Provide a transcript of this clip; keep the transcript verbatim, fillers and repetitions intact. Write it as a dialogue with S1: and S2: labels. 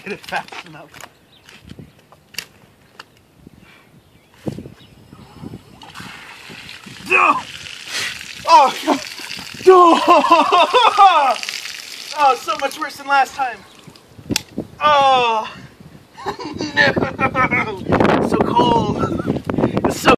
S1: get it fast enough. Oh, oh, oh, so much worse than last time. Oh, no, so cold.